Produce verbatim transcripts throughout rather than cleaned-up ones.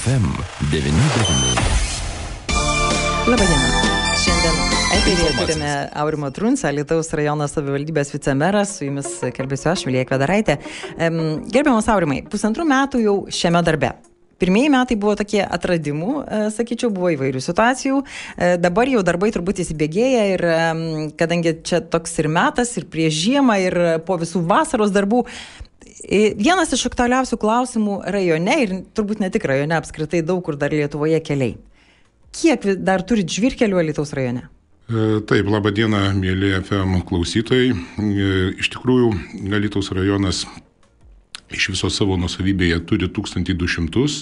F M devyni devyni. Labadiena. Šiandien eteryje turime Aurimą Truncą, Alytaus rajono savivaldybės vicemeras, su jumis kalbėsiu aš, Vilija Kvedaraitė. Gerbiamas Aurimai, pusantrų metų jau šiame darbe. Pirmieji metai buvo tokie atradimų, sakyčiau, buvo įvairių situacijų. Dabar jau darbai turbūt įsibėgėja ir kadangi čia toks ir metas, ir prieš žiemą, ir po visų vasaros darbų, vienas iš aktualiausių klausimų rajone, ir turbūt ne tik rajone, apskritai daug kur dar Lietuvoje keliai. Kiek dar turit žvyrkelių Alytaus rajone? Taip, laba diena, mėly F M klausytojai. Iš tikrųjų, Alytaus rajonas iš viso savo nuosavybėje turi tūkstantį du šimtus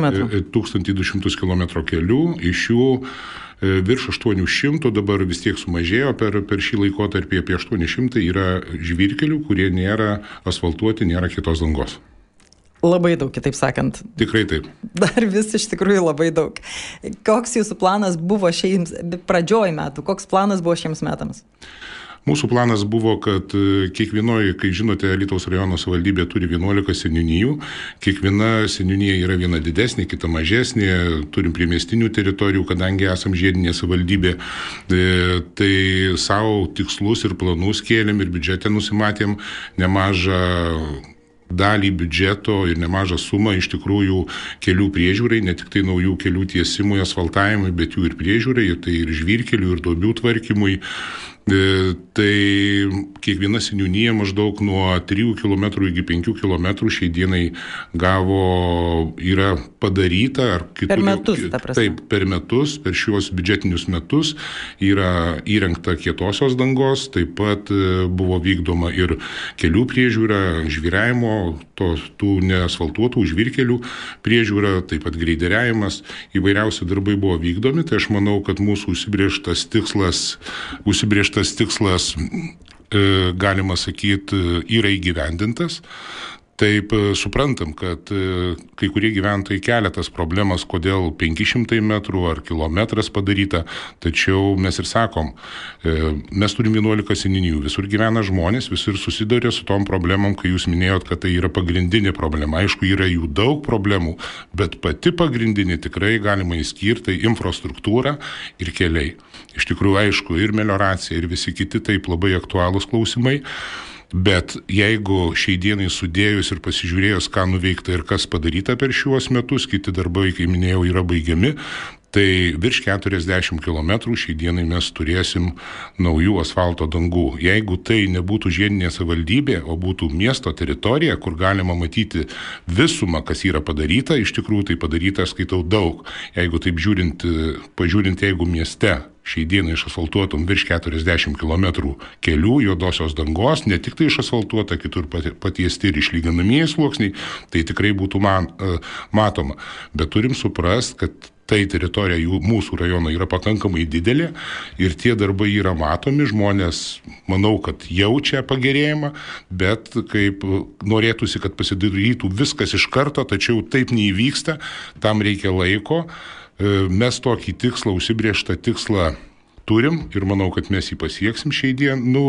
kilometrų kelių, iš jų virš aštuonių šimtų dabar vis tiek sumažėjo per, per šį laikotarpį, apie aštuoni šimtai yra žvyrkelių, kurie nėra asfaltuoti, nėra kitos dangos. Labai daug, kitaip sakant. Tikrai taip. Dar vis iš tikrųjų labai daug. Koks jūsų planas buvo šiems, pradžioj metų, koks planas buvo šiems metams? Mūsų planas buvo, kad kiekvienoje, kai žinote, Alytaus rajono savivaldybė turi vienuolika seniūnijų, kiekviena seniūnija yra viena didesnė, kita mažesnė, turim priemiestinių teritorijų, kadangi esam žiedinė savivaldybė, tai savo tikslus ir planus kėlėm ir biudžete nusimatėm nemažą dalį biudžeto ir nemažą sumą iš tikrųjų kelių priežiūrai, ne tik tai naujų kelių tiesimui, asfaltavimui, bet jų ir priežiūrai, ir tai ir žvyrkelių, ir duobių tvarkymui. Tai kiekviena seniūnija maždaug nuo trijų kilometrų iki penkių kilometrų šiai dienai gavo, yra padaryta. Ar kitur, per metus, ta prasme. Taip, per metus, per šiuos biudžetinius metus yra įrengta kietosios dangos, taip pat buvo vykdoma ir kelių priežiūra, žvyriavimo, to, tų neasfaltuotų žvyrkelių priežiūra, taip pat greideriavimas, įvairiausi darbai buvo vykdomi, tai aš manau, kad mūsų užsibrėžtas tikslas, užsibrėžtas Tas tikslas, galima sakyti, yra įgyvendintas. Taip suprantam, kad kai kurie gyventojai kelia tas problemas, kodėl penki šimtai metrų ar kilometras padaryta, tačiau mes ir sakom, mes turim vienuolika seniūnijų, visur gyvena žmonės, visur susiduria su tom problemom, kai jūs minėjot, kad tai yra pagrindinė problema. Aišku, yra jų daug problemų, bet pati pagrindinė tikrai galima įskirti infrastruktūrą ir keliai. Iš tikrųjų, aišku, ir melioracija, ir visi kiti taip labai aktualūs klausimai. Bet jeigu šiai dienai sudėjus ir pasižiūrėjus, ką nuveikta ir kas padaryta per šiuos metus, kiti darbai, kaip minėjau, yra baigiami, tai virš keturiasdešimt kilometrų šiai dienai mes turėsim naujų asfalto dangų. Jeigu tai nebūtų žiedinė savivaldybė, o būtų miesto teritorija, kur galima matyti visumą, kas yra padaryta, iš tikrųjų tai padaryta, aš skaitau, daug. Jeigu taip žiūrint, pažiūrint, jeigu mieste šiai dienai išasfaltuotum virš keturiasdešimt kilometrų kelių, juodosios dangos, ne tik tai išasfaltuota, kitur patiesti ir išlyginamieji sluoksniai, tai tikrai būtų man, matoma. Bet turim suprast, kad tai teritorija jų, mūsų rajono yra pakankamai didelė ir tie darbai yra matomi, žmonės, manau, kad jaučia pagerėjimą, bet kaip norėtųsi, kad pasidarytų viskas iš karto, tačiau taip neįvyksta, tam reikia laiko. Mes tokį tikslą, užsibrėžtą tikslą turim ir manau, kad mes jį pasieksim šiai dienai, nu,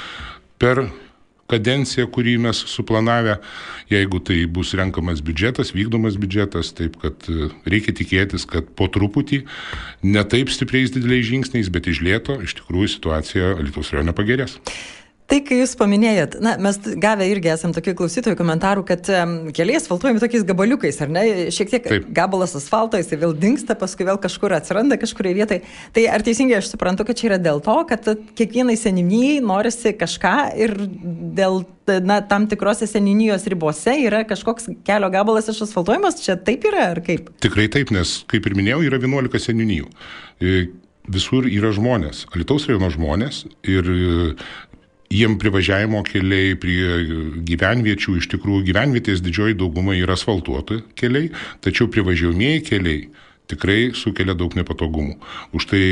per kadenciją, kurį mes suplanavę, jeigu tai bus renkamas biudžetas, vykdomas biudžetas, taip kad reikia tikėtis, kad po truputį, ne taip stipriais dideliais žingsniais, bet iš lėto, iš tikrųjų situacija Alytaus rajone pagerės. Tai, kai jūs paminėjot, na, mes gavę irgi esam tokių klausytojų komentarų, kad um, keliai asfaltuojami tokiais gabaliukais, ar ne? Šiek tiek Taip. Gabalas asfalto, jis vėl dingsta, paskui vėl kažkur atsiranda kažkurioje vietoje. Tai ar teisingai aš suprantu, kad čia yra dėl to, kad kiekvienai seniūnijai norisi kažką ir dėl na, tam tikrose seniūnijos ribose yra kažkoks kelio gabalas išasfaltuojamas? Čia taip yra, ar kaip? Tikrai taip, nes, kaip ir minėjau, yra vienuolika seniūnijų. Visur yra žmonės, Alytaus rajono žmonės ir jiem privažiavimo keliai prie gyvenviečių, iš tikrųjų gyvenvietės didžioji dauguma yra asfaltuoti keliai, tačiau privažiuojamieji keliai tikrai sukelia daug nepatogumų. Už tai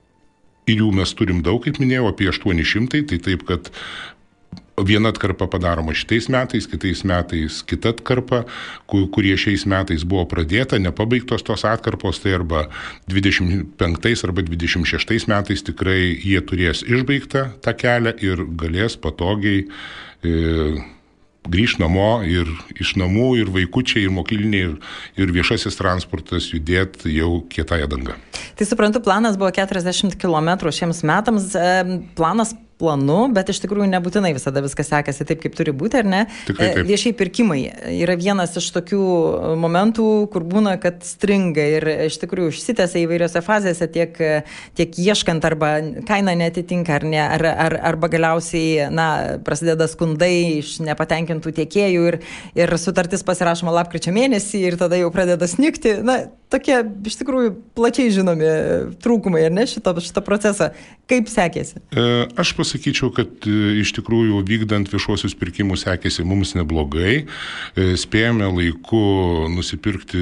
ir jų mes turim daug, kaip minėjau, apie aštuoni šimtai, tai taip, kad viena atkarpa padaroma šitais metais, kitais metais kita atkarpa, kurie šiais metais buvo pradėta, nepabaigtos tos atkarpos, tai arba dvidešimt penktais arba dvidešimt šeštais metais tikrai jie turės išbaigtą tą kelią ir galės patogiai e, grįž namo ir iš namų, ir vaikučiai, ir mokykliniai, ir, ir viešasis transportas judėt jau kietąją dangą. Tai suprantu, planas buvo keturiasdešimt kilometrų šiems metams. Planas planu, bet iš tikrųjų nebūtinai visada viskas sekasi taip, kaip turi būti, ar ne? Tikrai taip. Viešiai pirkimai yra vienas iš tokių momentų, kur būna, kad stringa ir iš tikrųjų užsitęsia įvairiose fazėse, tiek, tiek ieškant arba kaina netitinka, ar ne, ar, ar, arba galiausiai, na, prasideda skundai iš nepatenkintų tiekėjų ir, ir sutartis pasirašoma lapkričio mėnesį ir tada jau pradeda snigti. Na, tokie iš tikrųjų plačiai žinomi trūkumai, ar ne, šito, šito procesą. Kaip sekėsi? Aš pasakyčiau, kad iš tikrųjų vykdant viešuosius pirkimus sekėsi mums neblogai. Spėjome laiku nusipirkti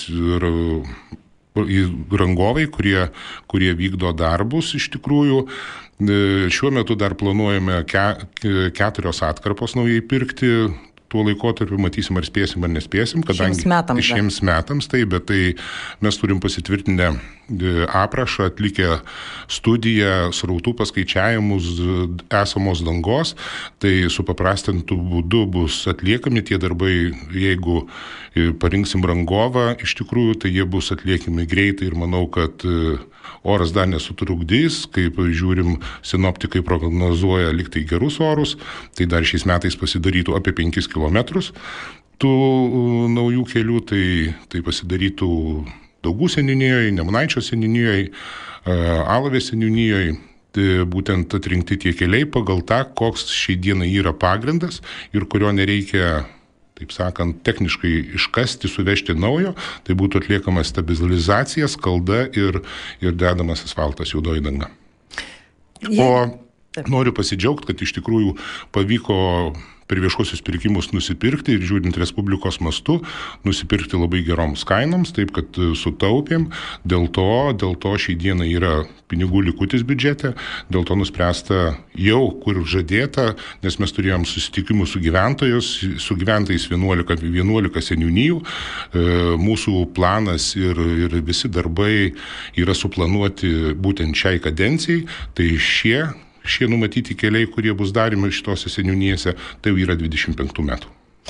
į rangovai, kurie, kurie vykdo darbus iš tikrųjų. Šiuo metu dar planuojame ke, keturios atkarpos naujai pirkti. Tuo laikotarpiu matysim, ar spėsim, ar nespėsim, kadangi šiems metams, šiems metams tai, bet tai mes turim pasitvirtinę aprašą, atlikę studiją, srautų paskaičiavimus esamos dangos, tai supaprastintų būdu bus atliekami tie darbai, jeigu parinksim rangovą, iš tikrųjų, tai jie bus atliekami greitai ir manau, kad oras dar nesutrukdys, kaip žiūrim, sinoptikai prognozuoja liktai gerus orus, tai dar šiais metais pasidarytų apie penkis kilometrus tų naujų kelių, tai, tai pasidarytų Daugų seniūnijoje, Nemunaičio seniūnijoje, Alavės seniūnijoje, tai būtent atrinkti tie keliai pagal tą, koks šiai dienai yra pagrindas ir kurio nereikia, taip sakant, techniškai iškasti, suvežti naujo, tai būtų atliekama stabilizacija, skalda ir, ir dedamas asfaltas, juodoji danga. O noriu pasidžiaugti, kad iš tikrųjų pavyko per viešuosius pirkimus nusipirkti ir žiūrint Respublikos mastu, nusipirkti labai geroms kainoms, taip kad sutaupėm, dėl to, dėl to šiai dienai yra pinigų likutis biudžete, dėl to nuspręsta jau, kur žadėta, nes mes turėjom susitikimus su gyventojus, su gyventojais vienuolika, vienuolika seniūnijų, mūsų planas ir, ir visi darbai yra suplanuoti būtent šiai kadencijai, tai šie Šie numatyti keliai, kurie bus darimi šitose seniūnijose, tai jau yra dvidešimt penktų metų.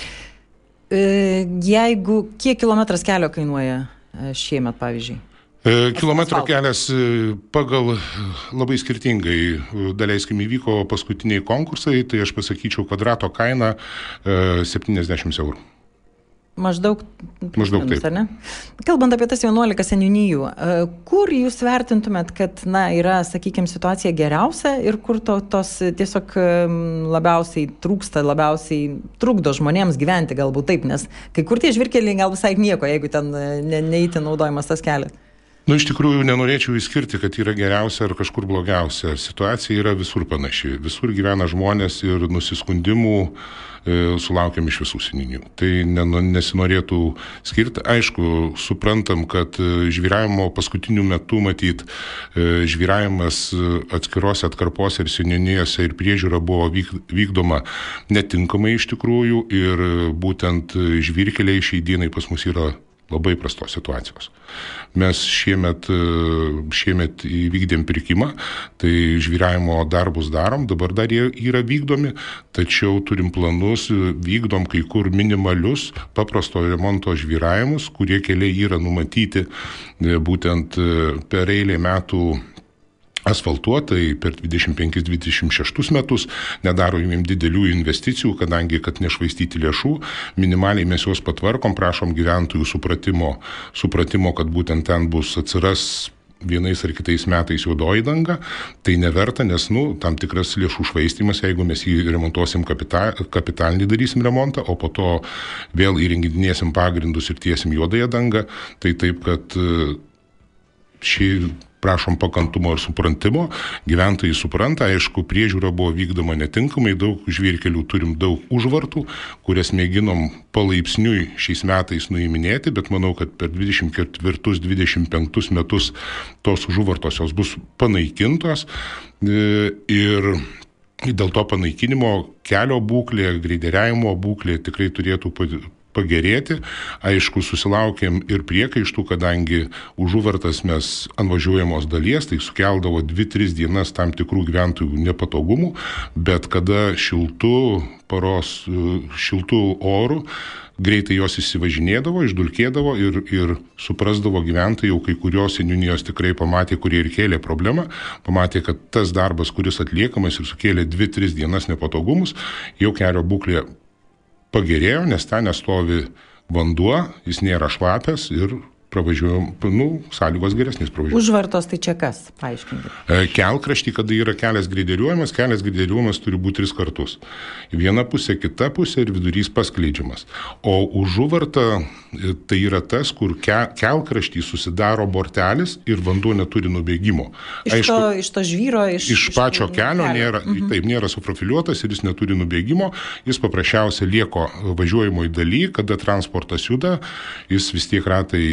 Jeigu, kiek kilometras kelio kainuoja šiemet, pavyzdžiui? Kilometro kelias pagal labai skirtingai, daleiskim, įvyko paskutiniai konkursai, tai aš pasakyčiau kvadrato kaina septyniasdešimt eurų. Maždaug, Maždaug taip. Ar ne? Kalbant apie tas vienuolika seniūnijų, kur jūs vertintumėt, kad na, yra, sakykime, situacija geriausia ir kur to, tos tiesiog labiausiai trūksta, labiausiai trukdo žmonėms gyventi galbūt taip, nes kai kur tie žvyrkeliai gal visai nieko, jeigu ten ne, neįti naudojamas tas kelias. Nu, iš tikrųjų, nenorėčiau įskirti, kad yra geriausia ar kažkur blogiausia. Situacija yra visur panaši. Visur gyvena žmonės ir nusiskundimų e, sulaukiam iš visų seniūnijų. Tai nesinorėtų skirti. Aišku, suprantam, kad žvyravimo paskutiniu metu, matyt, e, žvyravimas atskirose atkarpose ir seniūnijose ir priežiūra buvo vyk, vykdoma netinkamai iš tikrųjų ir būtent žvyrkeliai šiai dienai pas mus yra labai prastos situacijos. Mes šiemet, šiemet įvykdėm pirkimą, tai žvyravimo darbus darom, dabar dar jie yra vykdomi, tačiau turim planus, vykdom kai kur minimalius paprasto remonto žvyravimus, kurie keliai yra numatyti būtent per eilę metų asfaltuotai per dvidešimt penkis dvidešimt šeštus metus, nedaro jums didelių investicijų, kadangi, kad nešvaistyti lėšų, minimaliai mes juos patvarkom, prašom gyventojų supratimo, supratimo, kad būtent ten bus atsiras vienais ar kitais metais juodoji danga, tai neverta, nes, nu, tam tikras lėšų švaistymas, jeigu mes jį remontuosim kapita, kapitalinį darysim remontą, o po to vėl įrenginėsim pagrindus ir tiesim juodąją dangą, tai taip, kad šį prašom pakantumo ir suprantimo, gyventojai supranta, aišku, priežiūra buvo vykdoma netinkamai, daug žvyrkelių turim daug užvartų, kurias mėginom palaipsniui šiais metais nuiminėti, bet manau, kad per dvidešimt ketvirtus dvidešimt penktus metus tos užvartosios bus panaikintos ir dėl to panaikinimo kelio būklė, greideriavimo būklė tikrai turėtų pagerėti. Aišku, susilaukėm ir priekaištų, kadangi užuvartas mes ant važiuojamos dalies, tai sukeldavo dvi tris dienas tam tikrų gyventojų nepatogumų, bet kada šiltų paros, šiltų orų, greitai jos įsivažinėdavo, išdulkėdavo ir, ir suprasdavo gyventojai, jau kai kurios seniūnijos tikrai pamatė, kurie ir kėlė problemą, pamatė, kad tas darbas, kuris atliekamas ir sukėlė dvi tris dienas nepatogumus, jau kelio būklė pagerėjo, nes ten nestovi vanduo, jis nėra šlapias ir pravažiuojam, nu, sąlygos geresnės pravažiuojam. Užvartos tai čia kas? Paaiškinkite. Kelkraštį, kada yra kelias greideriuojamas, kelias greideriuojamas turi būti tris kartus. Viena pusė, kita pusė ir vidurys paskleidžiamas. O užuvarta tai yra tas, kur ke, kelkraštį susidaro bortelis ir vanduo neturi nubėgimo. Iš, Aišku, to, iš to žvyro, iš, iš pačio iš kelio, kelio. Nėra, mhm. taip, nėra suprofiliuotas ir jis neturi nubėgimo. Jis paprasčiausiai lieko važiuojamoje daly, kada transportas juda, jis vis tiek ratai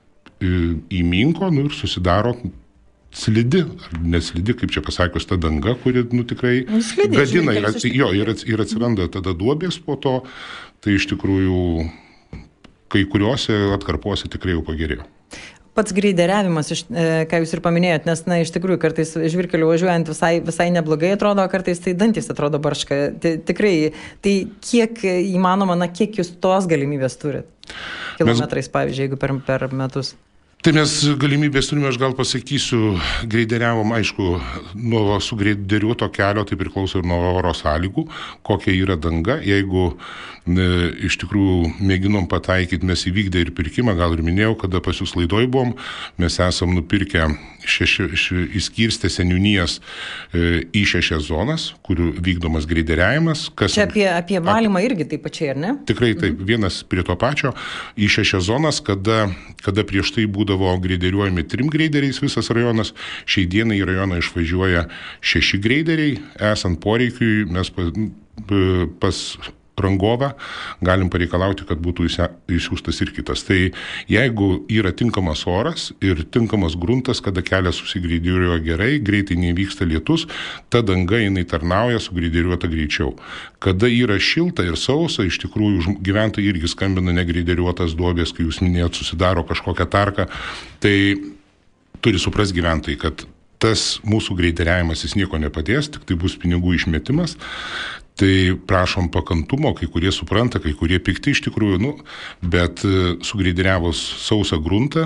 įminko, nu ir susidaro slidi, ar neslidi, kaip čia pasakius, ta danga, kuri, nu, tikrai slidi, gadina ir, jo, ir, ir atsiranda tada duobės po to, tai iš tikrųjų kai kuriuose atkarpose tikrai jau pagerėjo. Pats greideriavimas, ką jūs ir paminėjot, nes, na, iš tikrųjų, kartais žvyrkeliu važiuojant visai, visai neblogai atrodo, kartais tai dantis atrodo barška. Tai, tikrai, tai kiek įmanoma, na, kiek jūs tos galimybės turit? Kilometrais, mes, pavyzdžiui, jeigu per, per metus. Tai mes galimybės turime, aš gal pasakysiu, greideriavom, aišku, nuo sugreideriuoto kelio, tai priklauso ir nuo oro sąlygų, kokia yra danga. Jeigu ne, iš tikrųjų mėginom pataikyti, mes įvykdę ir pirkimą, gal ir minėjau, kada pas jūs laidoj buvom, mes esam nupirkę šeši, ši, įskirstę seniūnijas e, į šešias zonas, kurių vykdomas greideriavimas. Kas, Čia apie, apie valymą irgi taip pačiai, ar ne? Tikrai taip, mhm. vienas prie to pačio, į šešias zonas, kada, kada prieš tai būdavo greideriuojami trim greideriais visas rajonas, šiai dienai į rajoną išvažiuoja šeši greideriai, esant poreikiui mes pas, pas rangovą galim pareikalauti, kad būtų išsiųstas ir kitas. Tai jeigu yra tinkamas oras ir tinkamas gruntas, kada kelias susigreideriuoja gerai, greitai nevyksta lietus, ta danga jinai tarnauja sugreideriuota greičiau. Kada yra šilta ir sausa, iš tikrųjų gyventojai irgi skambina negreideriuotas duobės, kai jūs minėjot, susidaro kažkokią tarką, tai turi supras gyventojai, kad tas mūsų greideriavimas jis nieko nepadės, tik tai bus pinigų išmetimas. Tai prašom pakantumo, kai kurie supranta, kai kurie pikti iš tikrųjų, nu, bet sugreideriavus sausą gruntą,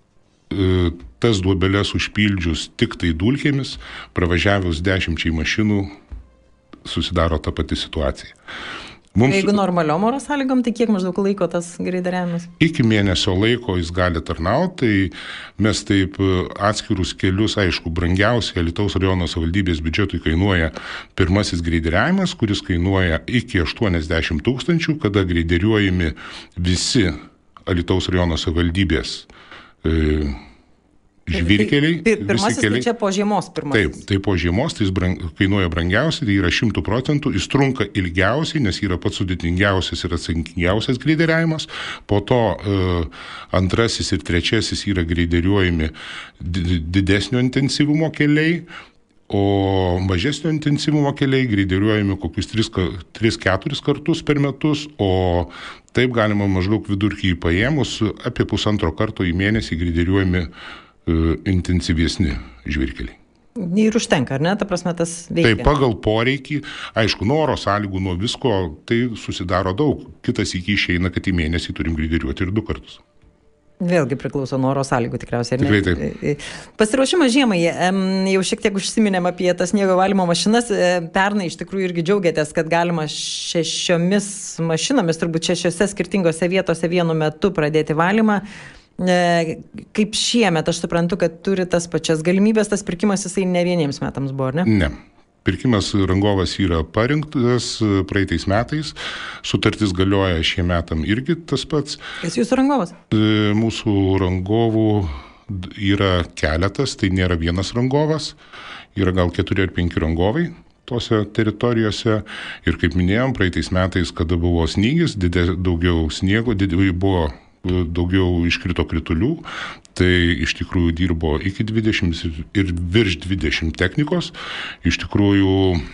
tas duobeles užpildžius tik tai dulkėmis, pravažiavus dešimčiai mašinų, susidaro ta pati situacija. Mums, jeigu normaliom oro sąlygom, tai kiek maždaug laiko tas greideriavimas? Iki mėnesio laiko jis gali tarnauti, tai mes taip atskirus kelius, aišku, brangiausiai Alytaus rajono savivaldybės biudžetui kainuoja pirmasis greideriavimas, kuris kainuoja iki aštuoniasdešimt tūkstančių, kada greideriuojami visi Alytaus rajono savivaldybės e, žvyrkeliai. Pirmasis tai čia po žiemos pirmasis. Taip, tai po žiemos, tai jis brang, kainuoja brangiausiai, tai yra šimtų procentų, jis trunka ilgiausiai, nes yra pats sudėtingiausias ir atsakingiausias greideriavimas. Po to e, antrasis ir trečiasis yra greideriuojami didesnio intensyvumo keliai, o mažesnio intensyvumo keliai greideriuojami kokius tris keturis kartus per metus, o taip galima maždaug vidurkį paėmus apie pusantro karto į mėnesį greideriuojami intensyvesni žvyrkeliai. Ir užtenka, ar ne? Ta prasme, tas veikia. Tai pagal poreikį, aišku, nuo oro sąlygų, nuo visko, tai susidaro daug. Kitas iki išeina, kad į mėnesį turim greideriuoti ir du kartus. Vėlgi priklauso nuo oro sąlygų tikriausiai. Tikrai taip. Pasiruošimas žiemai, jau šiek tiek užsiminėm apie tas sniego valymo mašinas. Pernai iš tikrųjų irgi džiaugiatės, kad galima šešiomis mašinomis, turbūt šešiose skirtingose vietose vienu metu pradėti valymą. Kaip šiemet, aš suprantu, kad turi tas pačias galimybės, tas pirkimas jisai ne vieniems metams buvo, ar ne? Ne. Pirkimas rangovas yra parinktas praeitais metais, sutartis galioja šie metam irgi tas pats. Kas jūsų rangovas? Mūsų rangovų yra keletas, tai nėra vienas rangovas, yra gal keturi ar penki rangovai tose teritorijose ir kaip minėjom, praeitais metais, kada buvo snygis, didė, daugiau sniego, didė, buvo daugiau iškrito kritulių, tai iš tikrųjų dirbo iki dvidešimt ir virš dvidešimt technikos. Iš tikrųjų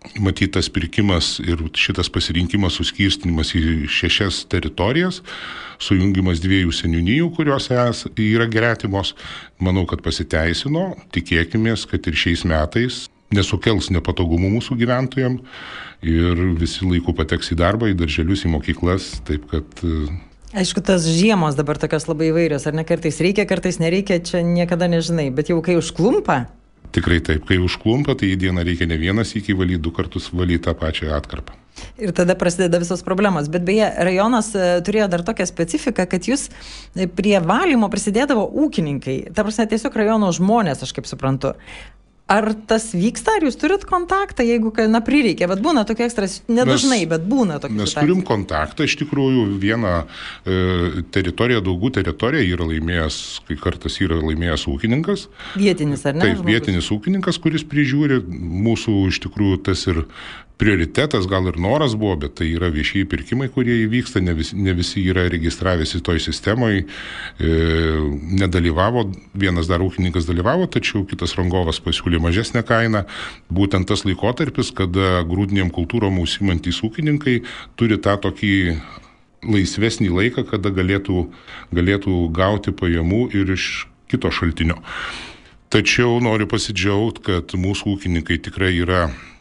matytas pirkimas ir šitas pasirinkimas suskirstinimas į šešias teritorijas, sujungimas dviejų seniūnijų, kurios yra gretimos, manau, kad pasiteisino. Tikėkimės, kad ir šiais metais nesukels nepatogumų mūsų gyventojams ir visi laiku pateks į darbą, į darželius, į mokyklas, taip kad... Aišku, tas žiemos dabar tokios labai įvairios, ar ne, kartais reikia, kartais nereikia, čia niekada nežinai, bet jau kai užklumpa... Tikrai taip, kai užklumpa, tai į dieną reikia ne vienas iki valyti, du kartus valyti tą pačią atkarpą. Ir tada prasideda visos problemos. Bet beje, rajonas turėjo dar tokią specifiką, kad jūs prie valymo prisidėdavo ūkininkai. Ta prasme, tiesiog rajono žmonės, aš kaip suprantu. Ar tas vyksta, ar jūs turit kontaktą, jeigu, na, prireikia, bet būna tokie ekstras, nedažnai, mes, bet būna tokie. Mes turim kontaktą, iš tikrųjų, vieną e, teritoriją, Daugų teritoriją yra laimėjęs, kai kartas yra laimėjęs ūkininkas. Vietinis, ar ne? Taip, žmogus? Vietinis ūkininkas, kuris prižiūri, mūsų iš tikrųjų tas ir prioritetas, gal ir noras buvo, bet tai yra viešieji pirkimai, kurie įvyksta, ne visi, ne visi yra registravęsi toj sistemoje, e, nedalyvavo, vienas dar ūkininkas dalyvavo, tačiau kitas rangovas pasiūlė mažesnę kainą. Būtent tas laikotarpis, kada grūdinėm kultūrom užsiimantys ūkininkai turi tą tokį laisvesnį laiką, kada galėtų, galėtų gauti pajamų ir iš kito šaltinio. Tačiau noriu pasidžiaugti, kad mūsų ūkininkai tikrai yra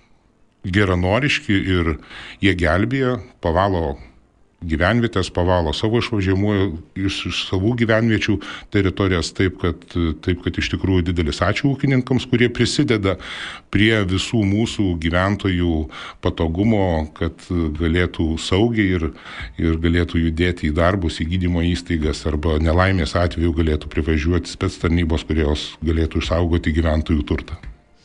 geranoriški ir jie gelbėja, pavalo gyvenvietės, pavalo savo išvažiuojamų iš, iš savų gyvenviečių teritorijas, taip kad, taip kad iš tikrųjų didelis ačiū ūkininkams, kurie prisideda prie visų mūsų gyventojų patogumo, kad galėtų saugiai ir, ir galėtų judėti į darbus, į gydymo įstaigas arba nelaimės atveju galėtų privažiuoti spec tarnybos, kurios galėtų išsaugoti gyventojų turtą.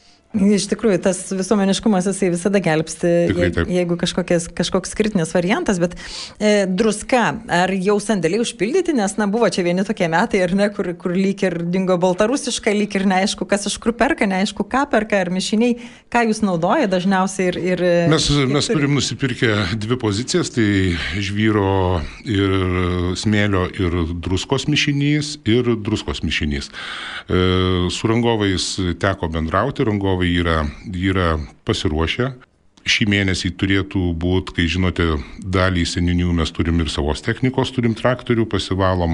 Iš tikrųjų, tas visuomeniškumas jisai visada gelbsti, Tikrai, je, jeigu kažkoks kritinis variantas, bet e, druska, ar jau sandėliai užpildyti, nes, na, buvo čia vieni tokie metai, ar ne, kur, kur lyg ir dingo baltarusiška, lyg ir neaišku, kas iš kur perka, neaišku, ką perka, ar mišiniai, ką jūs naudoja dažniausiai ir... ir mes mes turim nusipirkę dvi pozicijas, tai žvyro ir smėlio ir druskos mišinys ir druskos mišinys. E, su rangovais teko bendrauti, rangovai Yra, yra pasiruošę. Šį mėnesį turėtų būti, kai žinote, dalį seniūnijų mes turim ir savos technikos, turim traktorių, pasivalom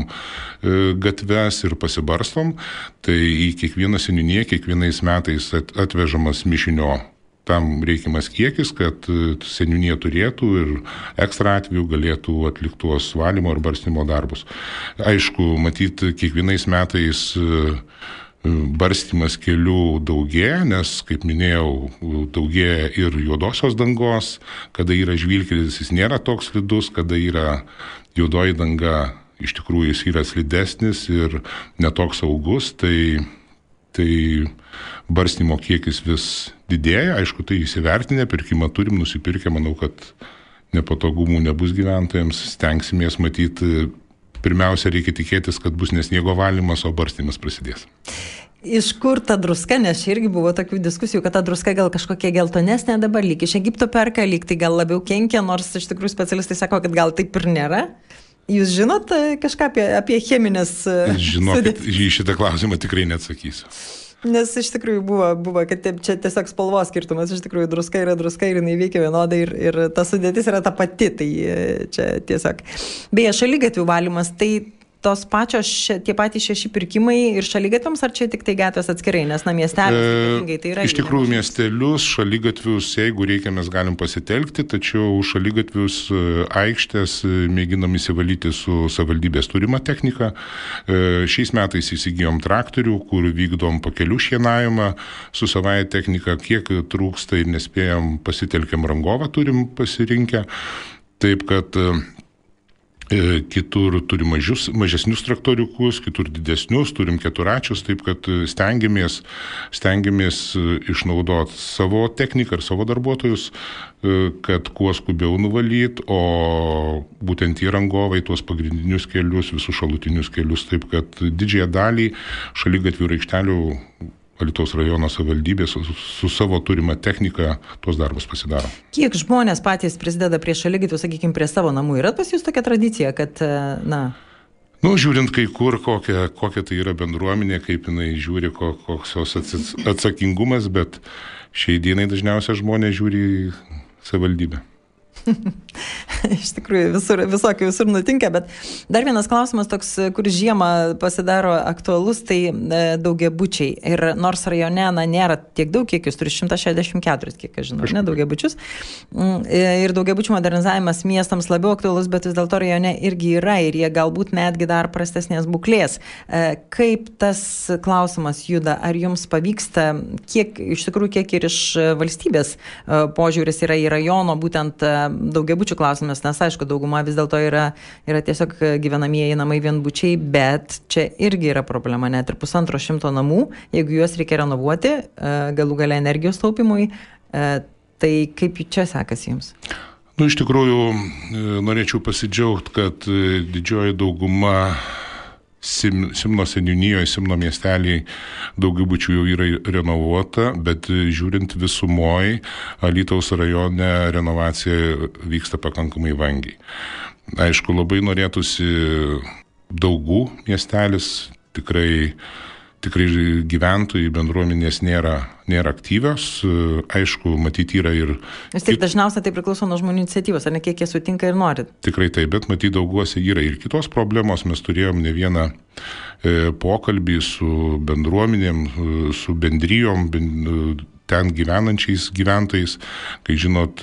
e, gatves ir pasibarstom. Tai į kiekvieną seniūniją kiekvienais metais atvežamas mišinio tam reikiamas kiekis, kad seniūnija turėtų ir ekstra atveju galėtų atlikti tuos valymo ir barstymo darbus. Aišku, matyti kiekvienais metais e, barstymas kelių daugėja, nes, kaip minėjau, daugėja ir juodosios dangos, kada yra žvyrkelis, jis nėra toks slidus, kada yra juodoji danga, iš tikrųjų jis yra slidesnis ir netoks saugus, tai, tai barstymo kiekis vis didėja, aišku, tai įsivertinę, pirkimą turim, nusipirkę, manau, kad nepatogumų nebus gyventojams, stengsimės matyti. Pirmiausia, reikia tikėtis, kad bus ne sniego valymas, o barstymas prasidės. Iš kur ta druska, nes čia irgi buvo tokių diskusijų, kad ta druska gal kažkokia geltonesnė dabar, lyg iš Egipto perka, lyg tai gal labiau kenkia, nors iš tikrųjų specialistai sako, kad gal taip ir nėra. Jūs žinot kažką apie, apie cheminės... Žinokit, į šitą klausimą tikrai neatsakysiu. Nes iš tikrųjų buvo, buvo, kad čia tiesiog spalvos skirtumas, iš tikrųjų druska yra druska ir jinai veikia vienodai ir, ir ta sudėtis yra ta pati, tai čia tiesiog. Beje, šaligatvių valymas, tai tos pačios, tie patys šeši pirkimai ir šaligatviams, ar čia tik tai gatvės atskirai, nes na miestelius, e, tai yra... Iš tikrųjų miestelius, šaligatvius, jeigu reikia, mes galim pasitelkti, tačiau šaligatvius aikštės mėginam įsivalyti su savivaldybės turima technika. E, šiais metais įsigijom traktorių, kur vykdom pakelių šienavimą su savąja technika, kiek trūksta ir nespėjom, pasitelkiam rangovą, turim pasirinkę. Taip, kad kitur turim mažius, mažesnius traktoriukus, kitur didesnius, turim keturačius, taip kad stengiamės, stengiamės išnaudoti savo techniką ir savo darbuotojus, kad kuo skubiau nuvalyt, o būtent tie rangovai tuos pagrindinius kelius, visus šalutinius kelius, taip kad didžiąją dalį šaligatvių ir aikštelių Alytaus rajono savivaldybė su, su savo turima technika tuos darbus pasidaro. Kiek žmonės patys prisideda prie šaligatvių, sakykime, prie savo namų? Yra pas jūs tokia tradicija, kad, na... Nu, žiūrint kai kur, kokia, kokia tai yra bendruomenė, kaip jinai žiūri, koks jos atsakingumas, bet šiai dienai dažniausiai žmonės žiūri į savivaldybę. Iš tikrųjų, visur, visokių visur nutinka, bet dar vienas klausimas toks, kuris žiemą pasidaro aktualus, tai daugiabučiai. Ir nors rajone na, nėra tiek daug, kiek jūs turi šimtas šešiasdešimt keturi, kiek aš žinau, ne, daugiabučius. Ir daugiabučių modernizavimas miestams labiau aktualus, bet vis dėlto rajone irgi yra ir jie galbūt netgi dar prastesnės būklės. Kaip tas klausimas juda? Ar jums pavyksta, kiek, iš tikrųjų, kiek ir iš valstybės požiūris yra į rajono būtent daugiabučių klausimas, nes aišku, dauguma vis dėlto yra, yra tiesiog gyvenamieji namai vienbučiai, bet čia irgi yra problema, net ir pusantro šimto namų, jeigu juos reikia renovuoti, galų gale energijos taupimui, tai kaip čia sekasi jums? Nu, iš tikrųjų, norėčiau pasidžiaugti, kad didžioji dauguma Sim, Simno seniūnijoje, Simno miesteliai daugiabučių jau yra renovuota, bet žiūrint visumoj, Alytaus rajone renovacija vyksta pakankamai vangiai. Aišku, labai norėtųsi Daugų miestelis, tikrai, tikrai gyventojai bendruomenės nėra, nėra aktyvios. Aišku, matyti yra ir... Vis tik dažniausiai tai priklauso nuo žmonių iniciatyvos, ar ne kiek jie sutinka ir nori? Tikrai taip, bet matyti Dauguose yra ir kitos problemos. Mes turėjom ne vieną e, pokalbį su bendruomenėm, su bendrijom, ben, ten gyvenančiais gyventojais. Kai žinot,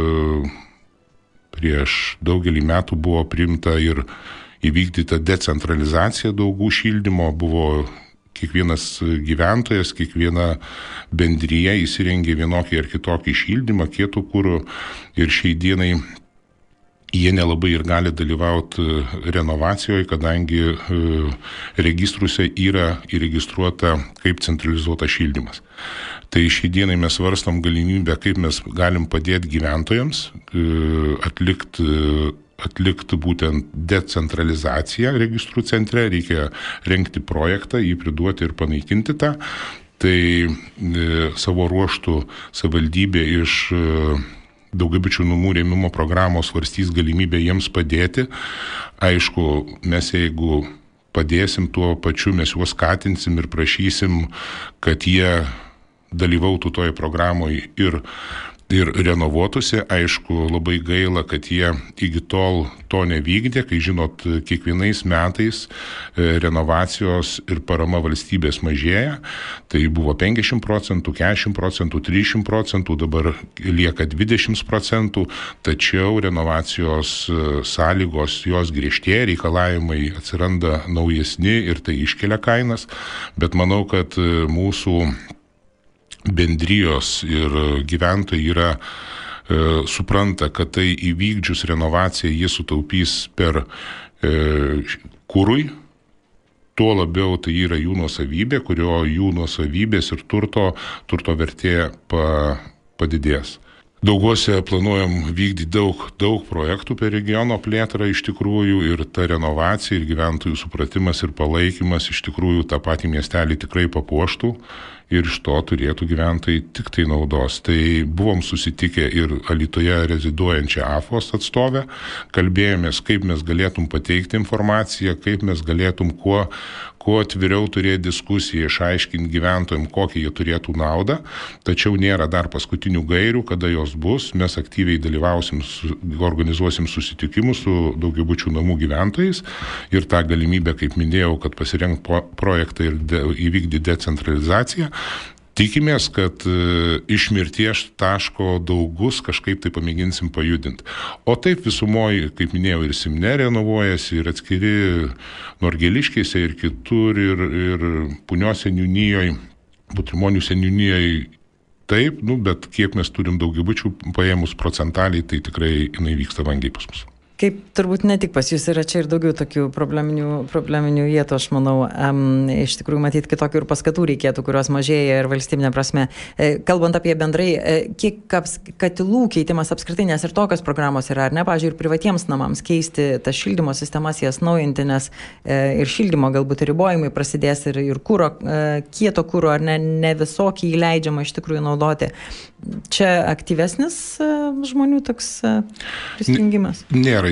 e, prieš daugelį metų buvo priimta ir įvykdyta decentralizacija Daugų šildymo, buvo kiekvienas gyventojas, kiekviena bendryje įsirengė vienokį ar kitokį šildymą, kietų kuro ir šiai dienai jie nelabai ir gali dalyvauti renovacijoje, kadangi registruose yra įregistruota kaip centralizuotas šildymas. Tai šiai dienai mes svarstam galimybę, kaip mes galim padėti gyventojams atlikti atlikti būtent decentralizaciją registrų centre, reikia rengti projektą, jį priduoti ir panaikinti tą. Tai e, savo ruoštų savivaldybė iš e, daugiabučių namų rėmimo programos svarstys galimybę jiems padėti. Aišku, mes jeigu padėsim tuo pačiu, mes juos skatinsim ir prašysim, kad jie dalyvautų toje programoje ir ir renovuotųsi. Aišku, labai gaila, kad jie iki tol to nevykdė, kai žinot, kiekvienais metais renovacijos ir parama valstybės mažėja. Tai buvo penkiasdešimt procentų, keturiasdešimt procentų, trisdešimt procentų, dabar lieka dvidešimt procentų, tačiau renovacijos sąlygos jos griežtėja, reikalavimai atsiranda naujesni ir tai iškelia kainas, bet manau, kad mūsų bendrijos ir gyventojai yra e, supranta, kad tai įvykdžius renovaciją jie sutaupys per e, kurui, tuo labiau tai yra jų nuosavybė, kurio jų nuosavybės ir turto, turto vertė pa, padidės. Dauguose planuojam vykdyti daug, daug projektų per regiono plėtrą iš tikrųjų ir ta renovacija ir gyventojų supratimas ir palaikymas iš tikrųjų tą patį miestelį tikrai papuoštų ir iš to turėtų gyventojai tik tai naudos. Tai buvom susitikę ir Alytuje reziduojančią A F O S atstovę, kalbėjomės, kaip mes galėtum pateikti informaciją, kaip mes galėtum kuo, kuo atviriau turėti diskusiją, išaiškinti gyventojams, kokią jie turėtų naudą, tačiau nėra dar paskutinių gairių, kada jos bus. Mes aktyviai dalyvausim, organizuosim susitikimus su daugiabučių namų gyventojais ir tą galimybę, kaip minėjau, kad pasirengti projektą ir de, įvykdyti decentralizaciją. Tikimės, kad iš mirties taško Daugus kažkaip tai pamėginsim pajudinti. O taip visumoje, kaip minėjau, ir Simne renovuojasi, ir atskiri Norgeliškėse, ir kitur, ir, ir Punios seniūnijoje, Butrimonių seniūnijoje. Taip, nu, bet kiek mes turim daugiabučių paėmus procentaliai, tai tikrai jinai vyksta vangiai pas mus. Kaip turbūt ne tik pas jūs yra čia ir daugiau tokių probleminių, probleminių vietų, aš manau, um, iš tikrųjų matyti kitokių ir paskatų reikėtų, kurios mažėja ir valstybinė prasme. E, kalbant apie bendrai, e, kiek aps, katilų keitimas apskritai, nes ir tokios programos yra, ar ne, pavyzdžiui, ir privatiems namams keisti tas šildymo sistemas, jas naujinti, nes e, ir šildymo galbūt ribojimai prasidės ir, ir kūro, e, kieto kūro, ar ne, ne visokį įleidžiama iš tikrųjų naudoti. Čia aktyvesnis e, žmonių toks e, prisijungimas? Nėra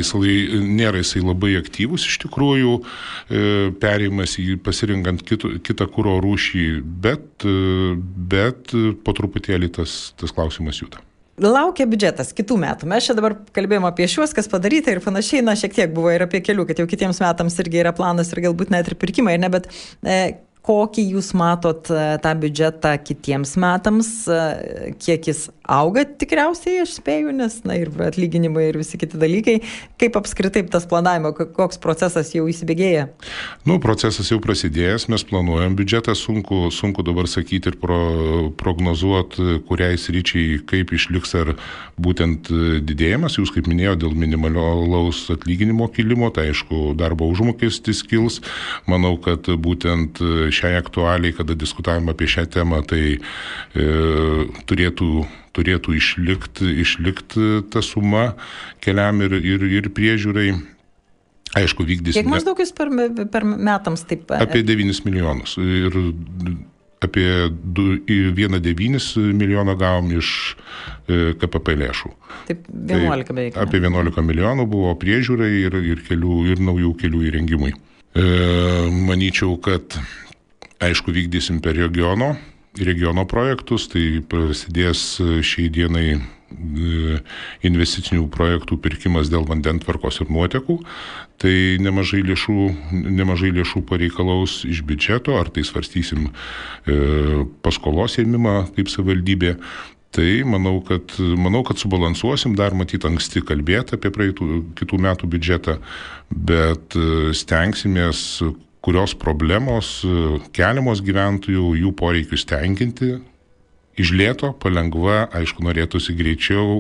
jisai, nėra jisai labai aktyvus iš tikrųjų, perėjimas į pasirinkant kitų, kitą kuro rūšį, bet, bet po truputėlį tas, tas klausimas juda. Laukia biudžetas kitų metų. Mes čia dabar kalbėjome apie šiuos, kas padaryta ir panašiai, na, šiek tiek buvo ir apie kelių, kad jau kitiems metams irgi yra planas ir galbūt net ir pirkimai, ir ne, bet e, kokį jūs matot tą biudžetą kitiems metams, e, kiek jis auga tikriausiai, aš spėju, nes, na, ir atlyginimai ir visi kiti dalykai. Kaip apskritai tas planavimo, koks procesas jau įsibėgėja? Nu, procesas jau prasidėjęs, mes planuojam biudžetą, sunku, sunku dabar sakyti ir pro, prognozuoti, kuriai sričiai kaip išliks ar būtent didėjimas. Jūs, kaip minėjo, dėl minimalaus atlyginimo kilimo, tai aišku, darbo užmokestis kils. Manau, kad būtent šiai aktualiai, kada diskutavome apie šią temą, tai e, turėtų turėtų išlikti, išlikti ta suma keliam ir, ir, ir priežiūrai. Aišku, vykdysime. Kiek maždaug jūs per, per metams taip? Apie devynis milijonus. Ir apie vieną devynis milijoną gavom iš K P P lėšų. Taip, vienuolika beveik. Tai apie vienuolika milijonų buvo priežiūrai ir, ir, kelių, ir naujų kelių įrengimui. E, manyčiau, kad aišku, vykdysim per regiono regiono projektus, tai prasidės šiai dienai investicinių projektų pirkimas dėl vandentvarkos ir nuotekų. Tai nemažai lėšų, nemažai lėšų pareikalaus iš biudžeto, ar tai svarstysim e, paskolos ėmimą kaip savivaldybė. Tai manau, kad, manau, kad subalansuosim, dar matyt anksti kalbėti apie praeitų, kitų metų biudžetą, bet stengsimės kurios problemos keliamos gyventojų, jų poreikius tenkinti, iš lėto, palengva, aišku, norėtųsi greičiau,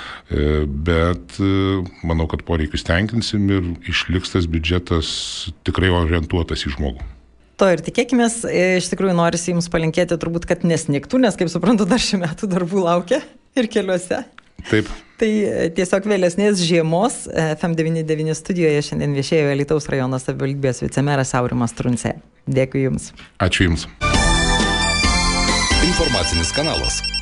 bet manau, kad poreikius tenkinsim ir išliks tas biudžetas tikrai orientuotas į žmogų. To ir tikėkimės, iš tikrųjų norisi jums palinkėti turbūt, kad nesnigtų, nes, kaip suprantu, dar šių metų darbų laukia ir keliuose. Taip. Tai tiesiog vėlesnės žiemos F M devyni devyni studijoje šiandien viešėjo Alytaus rajono savivaldybės vicemeras Aurimas Truncė. Dėkui Jums. Ačiū Jums. Informacinis kanalas.